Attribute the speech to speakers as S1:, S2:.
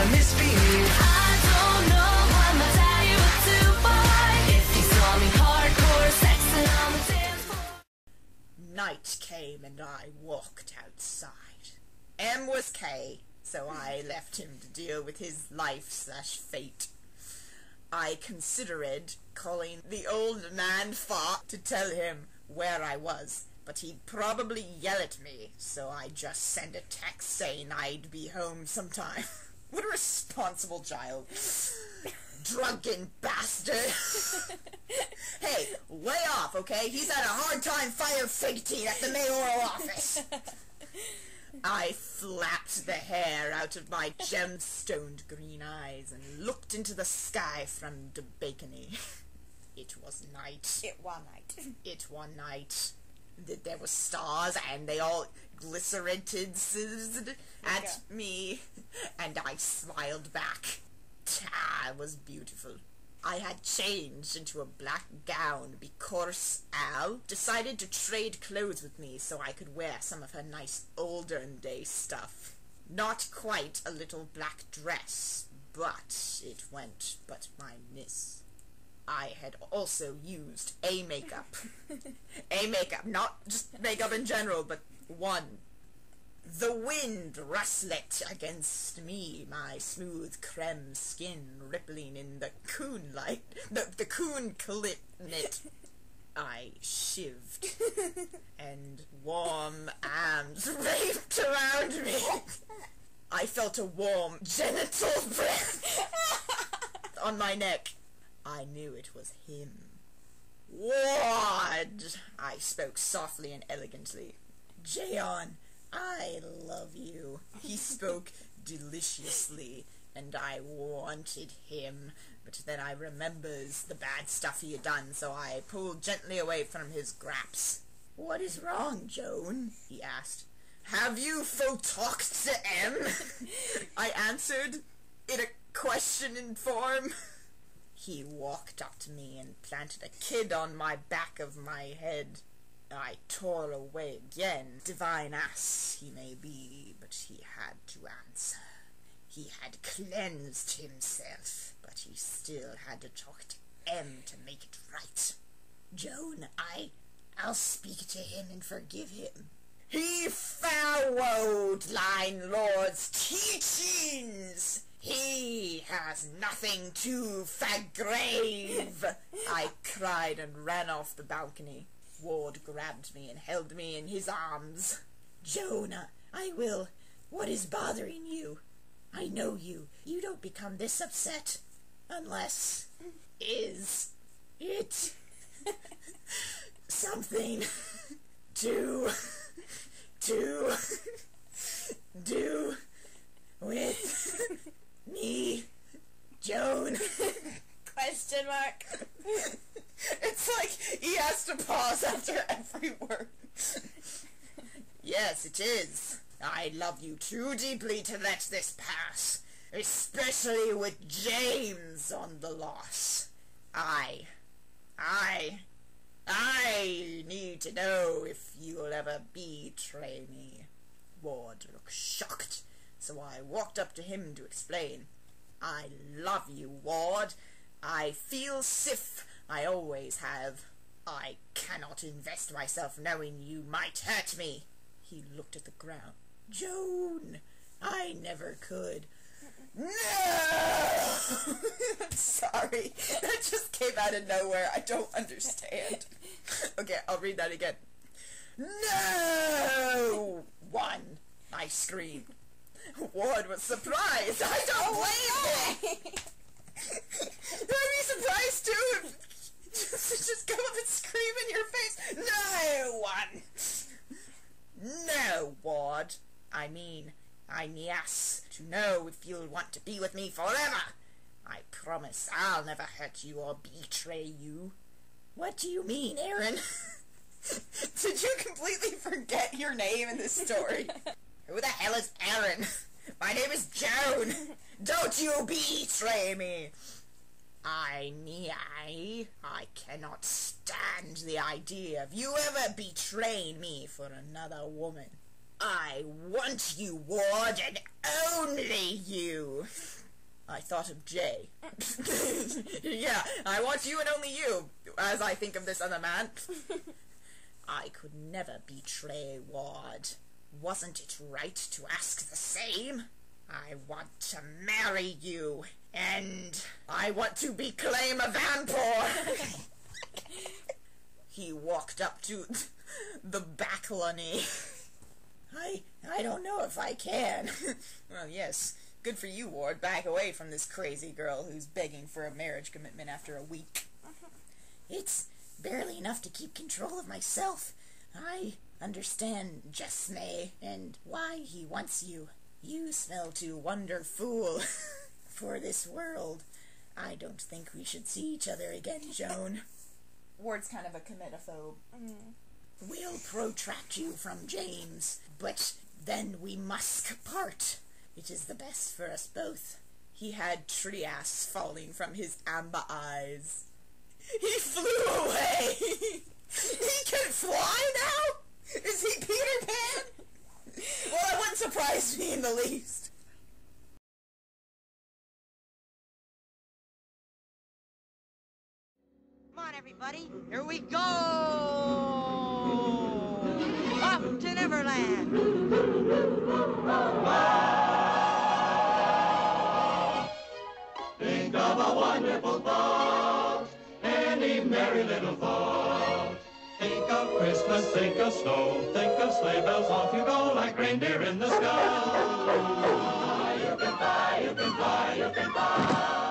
S1: gonna misbehave. I don't know what my daddy would do, boy, if he saw me hardcore sexing on the dance floor.
S2: Night came and I walked outside. M was K, so I left him to deal with his life/fate. I considered calling the old man fart to tell him where I was, but he'd probably yell at me, so I just sent a text saying I'd be home sometime. What a responsible child. Drunken bastard. Hey, lay off, okay? He's had a hard time firefighting at the mayoral office. I flapped the hair out of my gemstoned green eyes and looked into the sky from the balcony. It was night.
S3: It one night.
S2: It one night. There were stars, and they all glycerated at me, and I smiled back. It was beautiful. I had changed into a black gown because Al decided to trade clothes with me so I could wear some of her nice olden-day stuff. Not quite a little black dress, but it went but my miss. I had also used a makeup. A makeup, not just makeup in general, but one. The wind rustlet against me, my smooth creme skin rippling in the coon light, the coon clip knit. I shivved, and warm arms wrapped around me. I felt a warm genital breath on my neck. I knew it was him. Ward! I spoke softly and elegantly. Joan, I love you. He spoke deliciously, and I wanted him, but then I remembers the bad stuff he had done, so I pulled gently away from his grasp. What is wrong, Joan? He asked. Have you talked to M? I answered, in a questioning form. He walked up to me and planted a kid on my back of my head. I tore away again. Divine ass he may be, but he had to answer. He had cleansed himself, but he still had to talk to M to make it right. Joan, I'll speak to him and forgive him. He followed Line Lord's teachings. He has nothing to forgive. I cried and ran off the balcony. Ward grabbed me and held me in his arms. Jonah, I will. What is bothering you? I know you. You don't become this upset. Unless... Is it... something to do with me, Joan?
S3: Question mark.
S2: It's like he has to pause after every word. Yes, it is. I love you too deeply to let this pass, especially with James on the loss. I need to know if you'll ever betray me. Ward looked shocked, so I walked up to him to explain. I love you, Ward. I feel stiff. I always have. I cannot invest myself knowing you might hurt me. He looked at the ground. Joan, I never could. No! I'm sorry. That just came out of nowhere. I don't understand. Okay, I'll read that again. No! One, I screamed. Ward was surprised. I don't blame him. I'd be surprised too if just come up and scream in your face. No one. No, Ward. I mean, I'm yes to know if you'll want to be with me forever. I promise I'll never hurt you or betray you. What do you mean, Aaron? Did you completely forget your name in this story? Who the hell is Aaron? My name is Joan. Don't you betray me. I cannot stand the idea of you ever betraying me for another woman. I want you, Ward, and only you. I thought of Jay. Yeah, I want you and only you, as I think of this other man. I could never betray Ward. Wasn't it right to ask the same? I want to marry you, and I want to beclaim a vampire. He walked up to the backlunny. I don't know if I can. Well, yes. Good for you, Ward. Back away from this crazy girl who's begging for a marriage commitment after a week. It's barely enough to keep control of myself. I understand Jesme and why he wants you. You smell too wonderful for this world. I don't think we should see each other again, Joan. Ward's kind of a cometophobe. We'll protract you from James, but then we must part. It is the best for us both. He had trias falling from his amber eyes. He flew away! He can fly now? Is he Peter Pan? Well, that wouldn't surprise me in the least.
S4: Come on, everybody. Here we go! Up to Neverland!
S5: Think of a wonderful thought, any merry little thought. Think of Christmas, think of snow, think of sleigh bells, off you go like reindeer in the sky. You can fly, you can fly, you can fly.